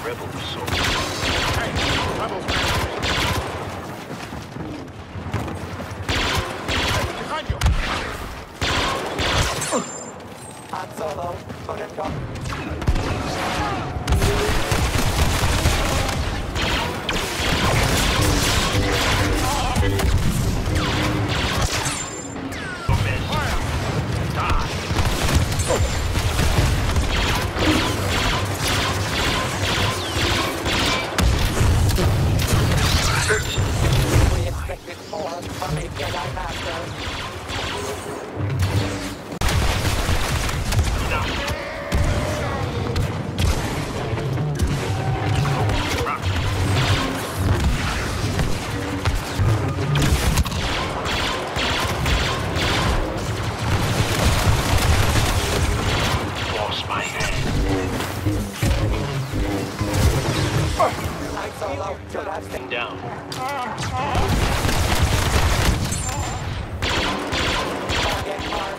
rebel assault. Hey, rebels, behind you! Han Solo, put it up. We expected more from a Jedi Master. Lost my hand. Han Solo, should have stayed Down. target mark.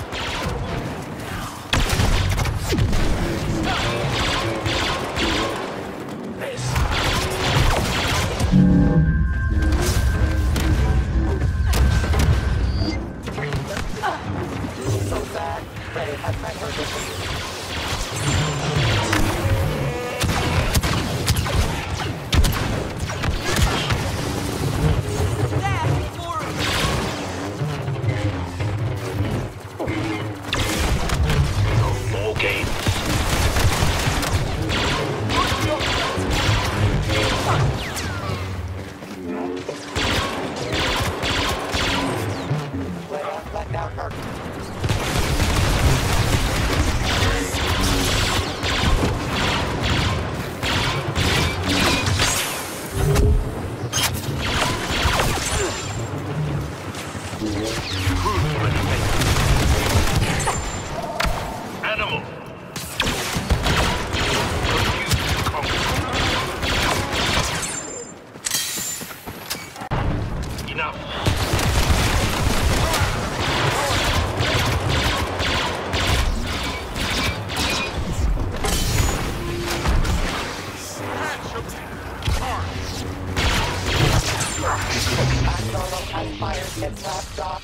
So sad, Rey has met her defeat. More games. Leia let down her. Animal. Confused conquer. Enough. Han Solo has fired his last shot.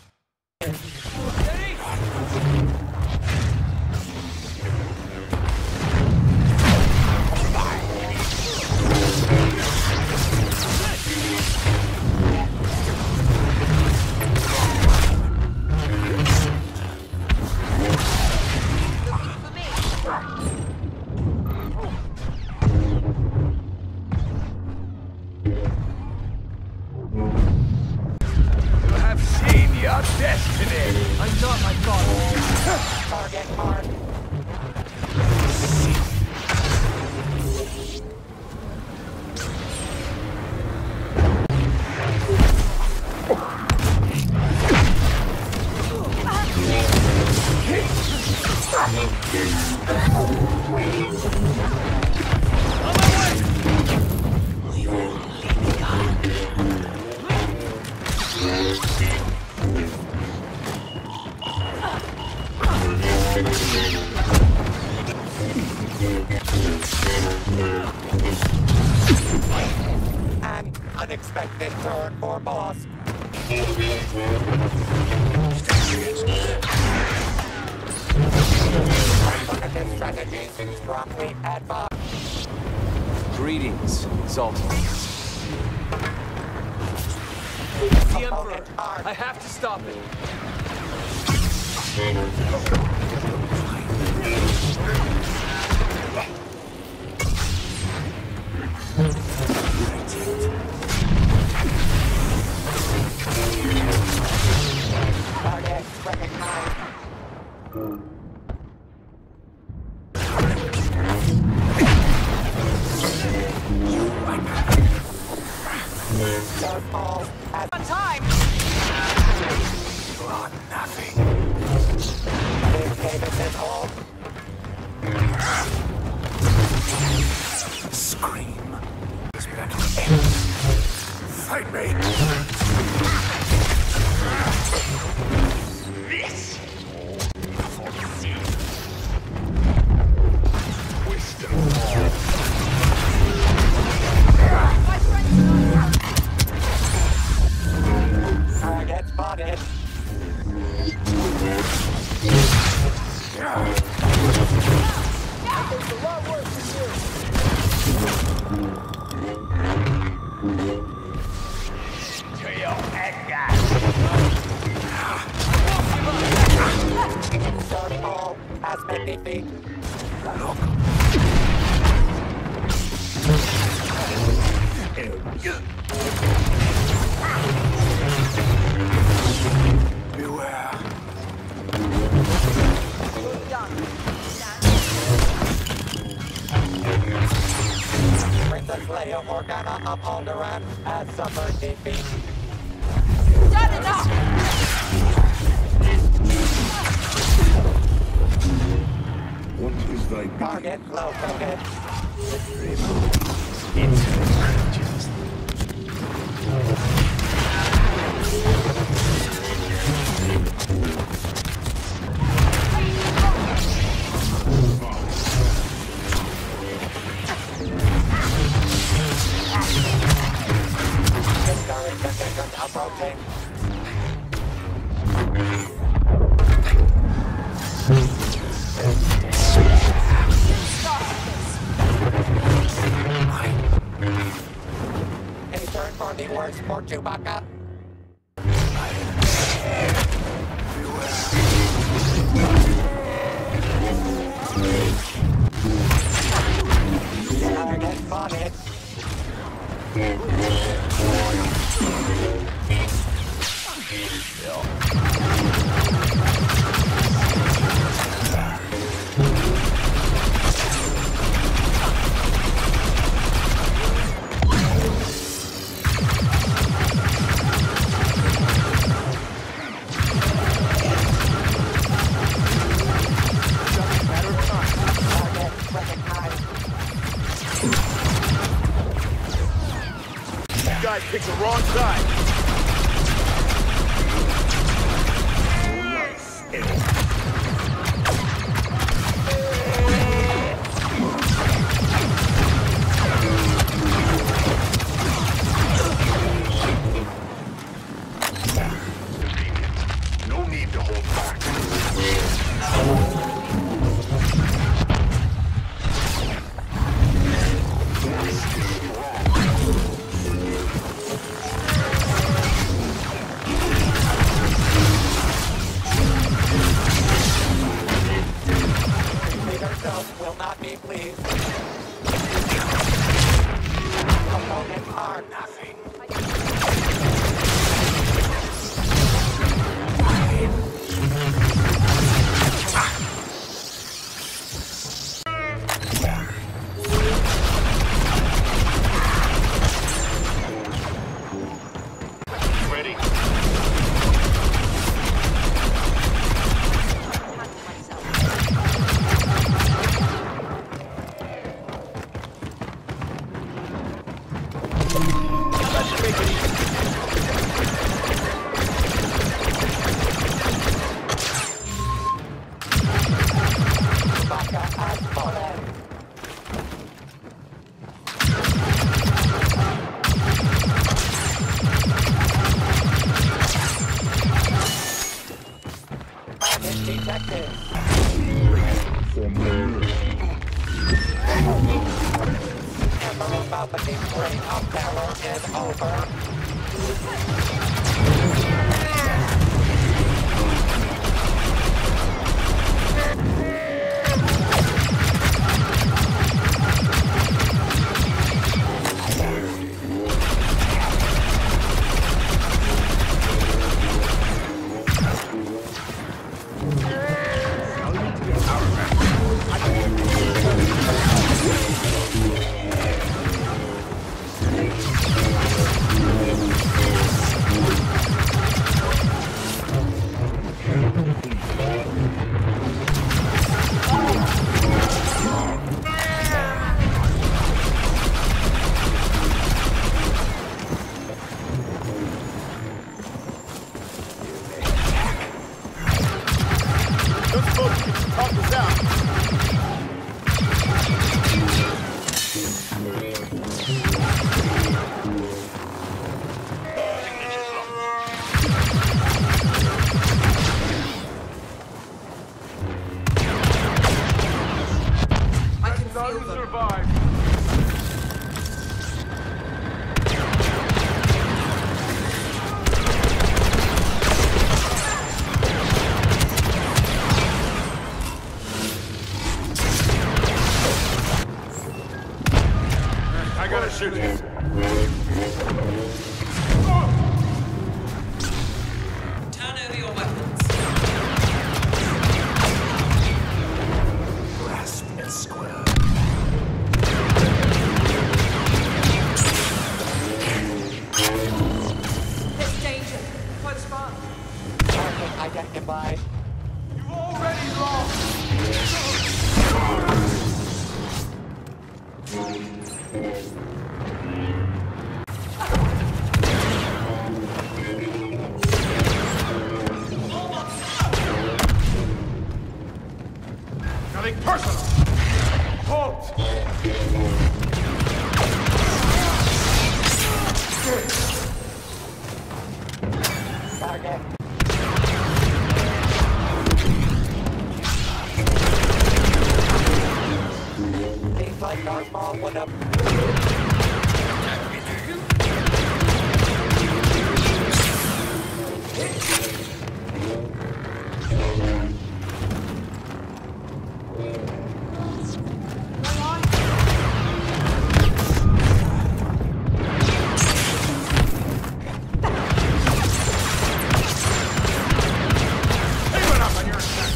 You have seen your destiny! I thought my thought. Target mark. An unexpected turn for boss. Alternative strategies strongly advised. Greetings, Exalted. The Emperor! I have to stop it! Target recognized. Darth Maul has On time! For nothing. Big Davis' ult. Scream. This battle ends. Fight me! This! For you. Wisdom. Harassment defeat. Beware. Princess Leia Organa of Alderaan has suffered defeat. Done enough! What is thy Target located. Discourage conditions approaching. A turn for the worse for Chewbacca. Target spotted. Target recognized. You guys picked the wrong side. No need to hold back. Leader Self will not be pleased. Opponents are nothing. Ready? Let's make it easy. Chewbacca has fallen. Target detected. Emperor Palpatine's reign of terror is over. shooting. Turn over your weapons. Grasp and square. There's danger. Close by. Target identified. You already lost. Nothing personal. Halt. Target. Seems like Darth Maul went up. Leave it up on your attack.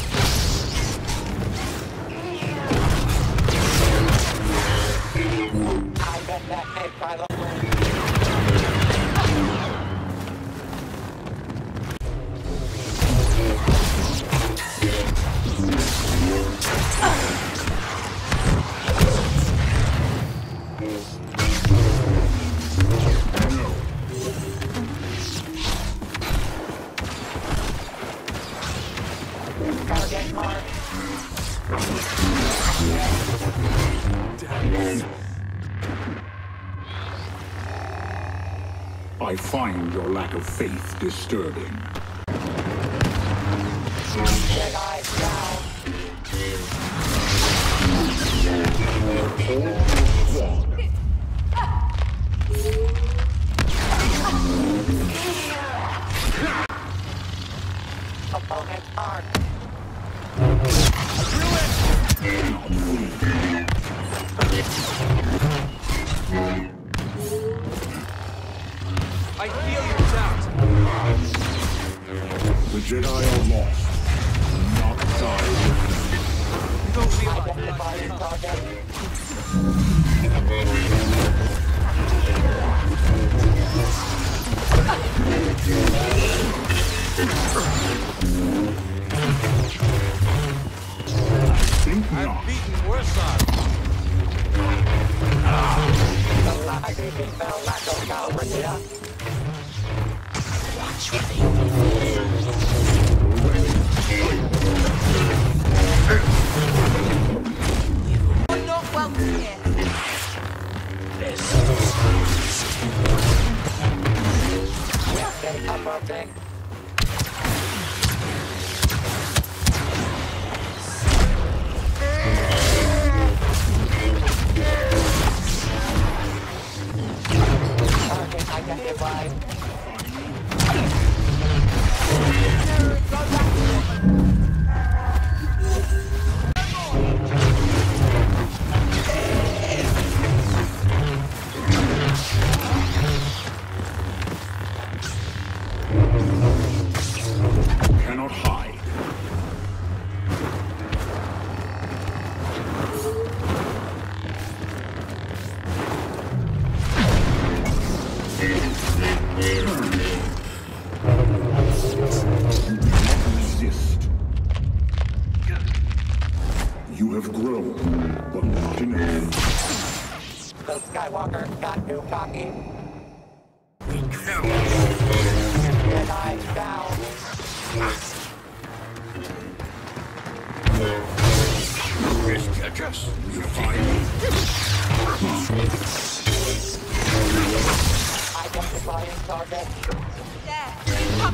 I bet that made Kylo Ren. Target marked. I find your lack of faith disturbing. Jedi down. Opponent armed. I feel your doubt. The Jedi are lost. Not die with them. You don't realize what Identifying I've become. target. Think not. I've beaten worse odds. The Lagi female Lando Calrissian. You're not welcome here. Wednesday approaching. Target identified. Cannot hide. Resist. You have grown, but not enough. The Skywalker got too cocky. Jedi down. Catch us. You find Identifying target. There. Come.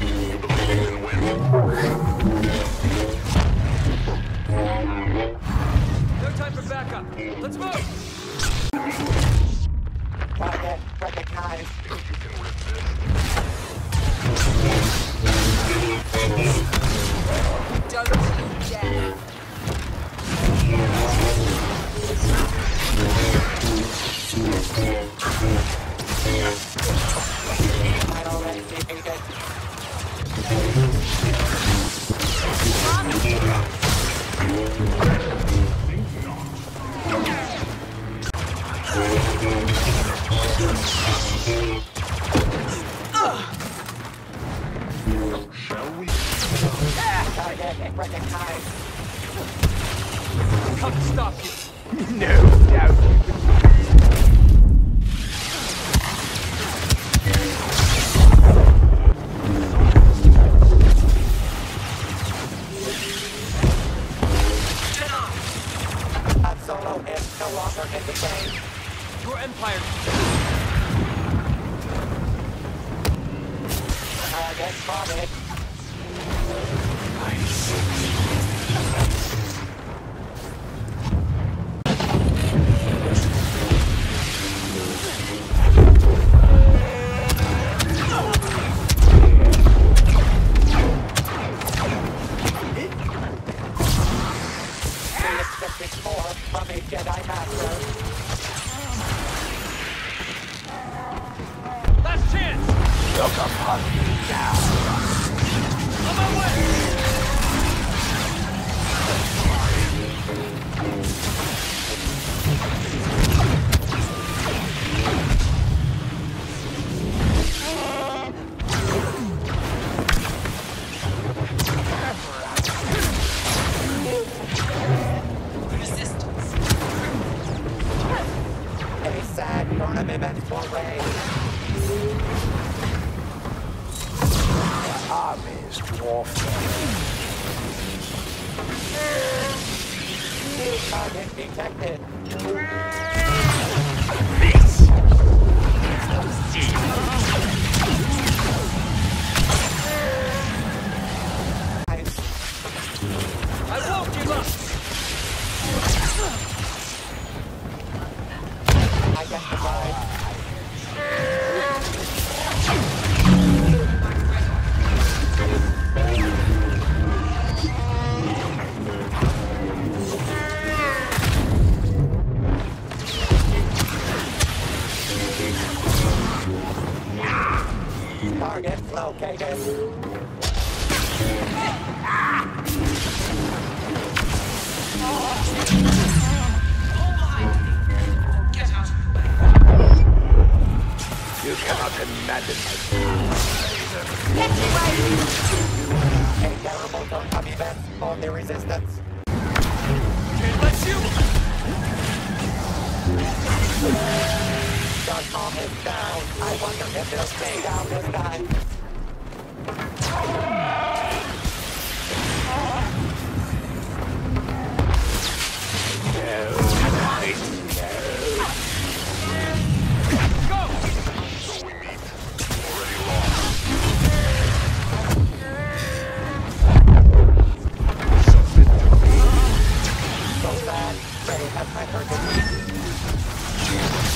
No time for backup. Let's move. Target recognized. Don't you dare. come to stop you. No doubt you can. Han Solo is no longer in the game. Your Empire. Target spotted. From a Jedi Master. Last chance. Look upon me now. On my way. A sad tournament for Rey. Armies dwarfed. Target detected. I won't give up. Identified. Target located. Get out. You cannot imagine A terrible turn of events for the Resistance. Can't let you. Darth Maul is down. I wonder if they'll stay down this time. So sad. Rey has my defeat.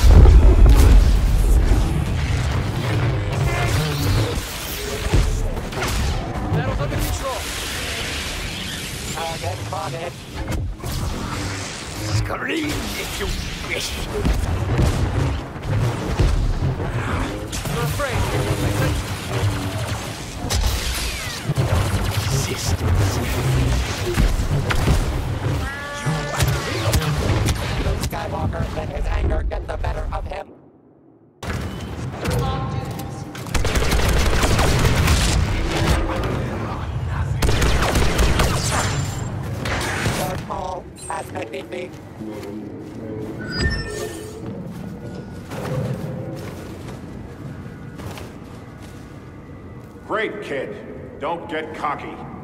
Battle's under control. Target spotted. Scream if you wish. You're afraid. Luke Skywalker let his anger get the better of him. Darth Maul has been defeated. Great, kid. Don't get cocky.